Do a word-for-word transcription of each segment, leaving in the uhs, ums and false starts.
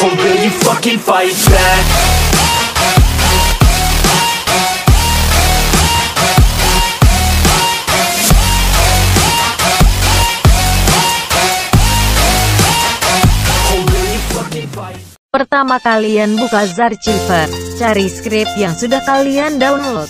Or will you fucking fight back? Or will you fucking fight? Pertama kalian buka Zarchiver, cari script yang sudah kalian download.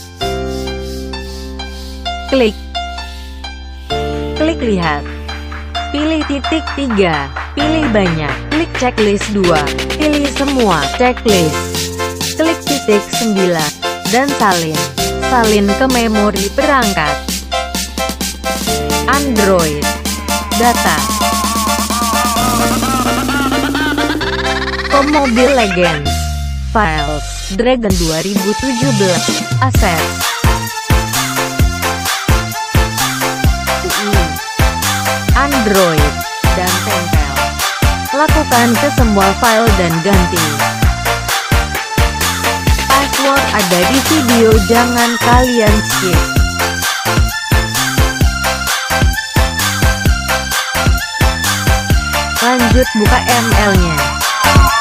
Klik. Klik lihat. Pilih titik tiga, pilih banyak, klik checklist dua, pilih semua, checklist. Klik titik sembilan, dan salin. Salin ke memori perangkat. Android. Data. Ke Mobile Legends. Files, Dragon dua ribu tujuh belas. Access. Android, dan tempel. Lakukan ke semua file dan ganti. Password ada di video, jangan kalian skip. Lanjut buka M L-nya.